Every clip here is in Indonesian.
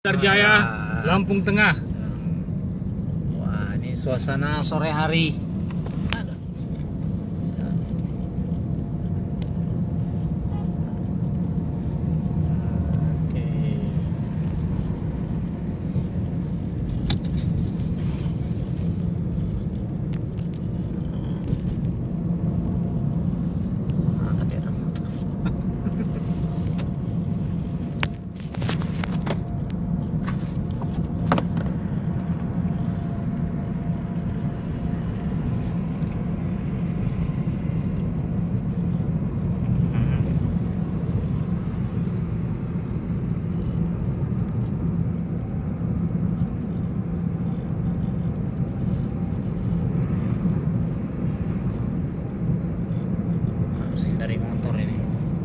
Jaya, Lampung Tengah. Wah, ini suasana sore hari. Oke. Angkat ya motor. Harus hindari motor ini.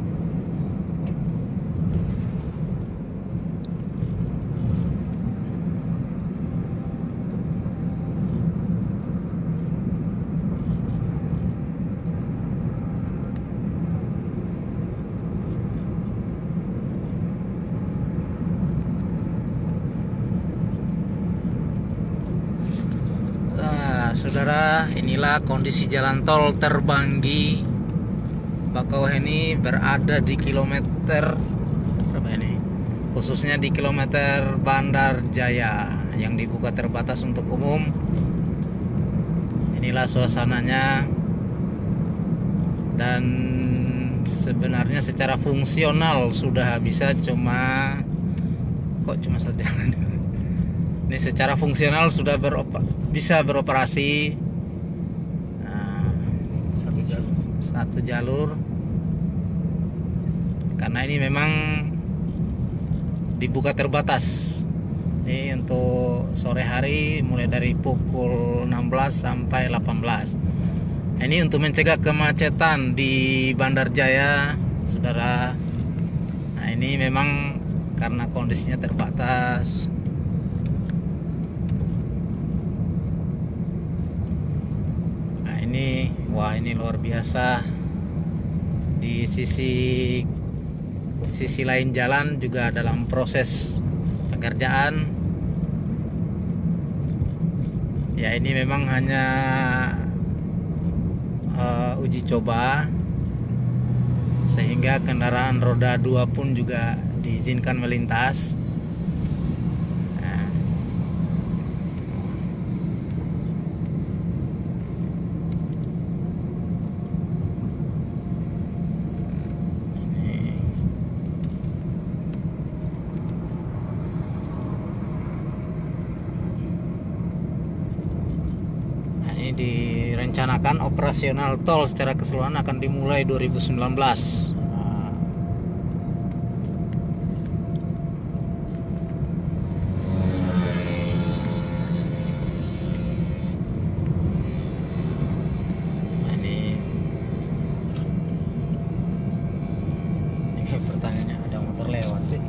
Saudara, inilah kondisi jalan tol Terbanggi Bakauheni berada di kilometer berapa ini? Khususnya di kilometer Bandar Jaya yang dibuka terbatas untuk umum. Inilah suasananya, dan sebenarnya secara fungsional sudah bisa, cuma satu jalan. Ini secara fungsional sudah bisa beroperasi satu jalur, karena ini memang dibuka terbatas. Ini untuk sore hari mulai dari pukul 16 sampai 18. Ini untuk mencegah kemacetan di Bandar Jaya, saudara. Nah, ini memang karena kondisinya terbatas. Wah, ini luar biasa. Di sisi lain jalan juga dalam proses pekerjaan. Ya, ini memang hanya uji coba, sehingga kendaraan roda 2 pun juga diizinkan melintas. Direncanakan operasional tol secara keseluruhan akan dimulai 2019. Ini pertanyaannya, ada motor lewat sih.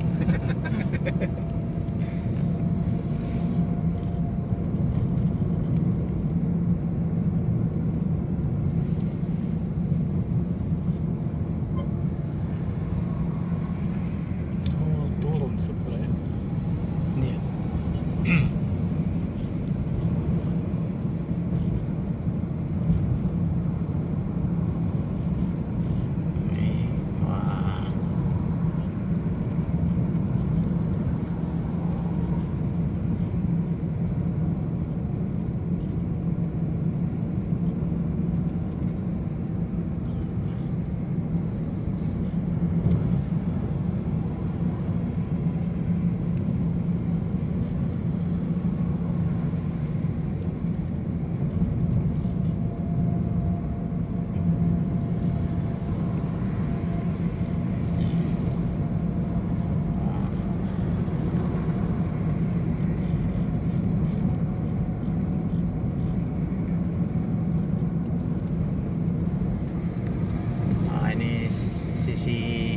Sisi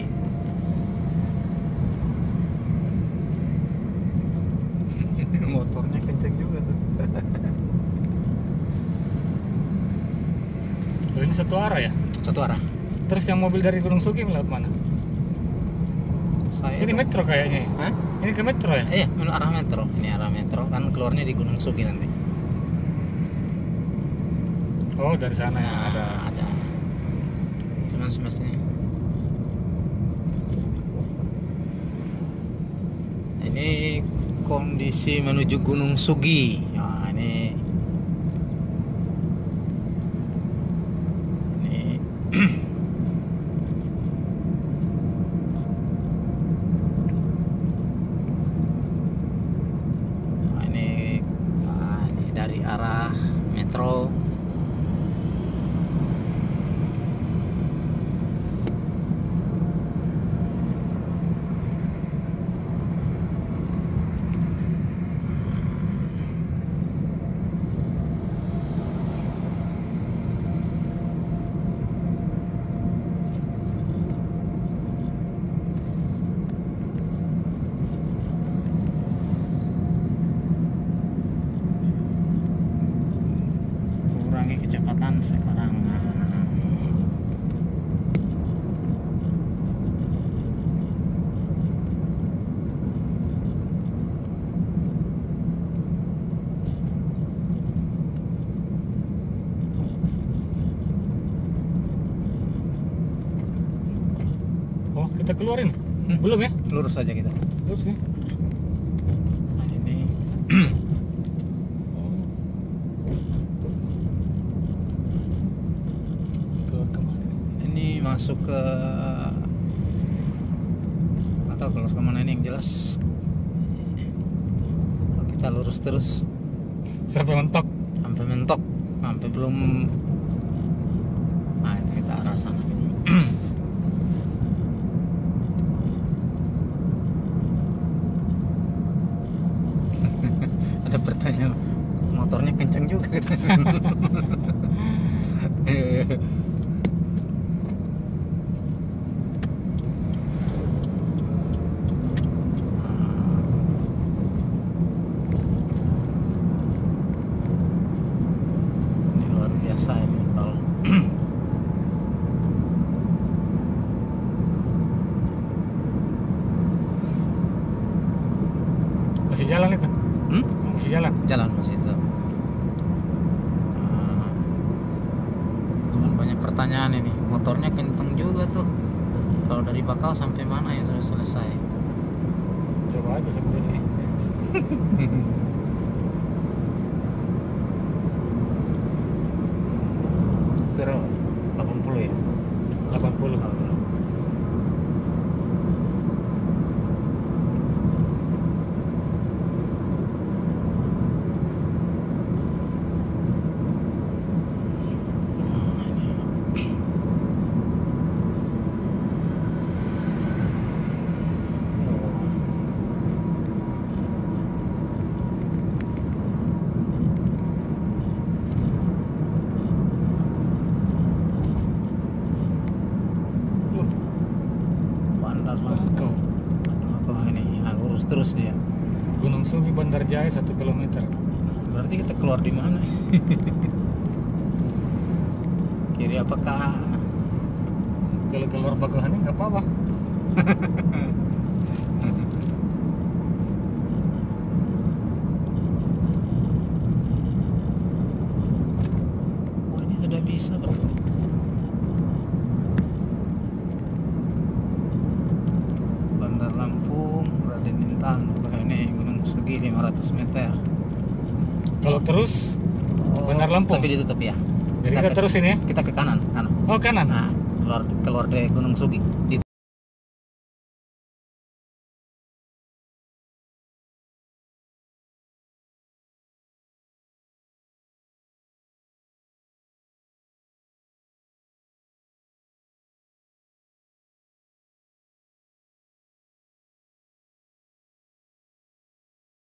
motornya kenceng juga tuh. Oh, ini satu arah ya? Satu arah. Terus yang mobil dari Gunung Sugi lewat mana? Saya Ini metro kayaknya. Hah? Ini ke metro ya? Iya, arah metro. Ini arah metro kan keluarnya di Gunung Sugi nanti. Oh, dari sana ya Nah, ada. ada. Cuman semestinya. Ini kondisi menuju Gunung Sugi. Nah, ini ini dari arah metro. Kurangi kecepatan sekarang. Oh, kita keluarin. Hmm. Belum ya? Lurus saja kita. Lurus nih. Nah, ini Keluar kemana? ini masuk ke atau keluar kemana ini yang jelas. Kalau kita lurus terus Sampai mentok. sampai belum. Nah, itu kita arah sana. Ada pertanyaan, motornya kencang juga. Ini luar biasa ini tol. Masih jalan itu? Hmm? Masih jalan. Jalan masih itu. Cuman banyak pertanyaan ini. Motornya kenceng juga tuh. Kalau dari Bakau sampai mana ya sudah selesai? Coba aja sendiri. Kira 80 ya? 80. Bandar Bakau. Bakau ini lurus terus dia. Gunung Sugi Bandar Jaya 1 km. Berarti kita keluar di mana? Kiri apakah? Kalau keluar Bakauhani nggak apa-apa. Oh, ini ada bisa berarti. Bandar Lampung, Raden Intan. Ini Gunung Sugi 500 meter. Kalau terus Oh, Bandar Lampung. Tapi ditutup ya. Jadi kita terusin ya. Kita ke kanan. Oh, kanan. Nah, keluar dari Gunung Sugi.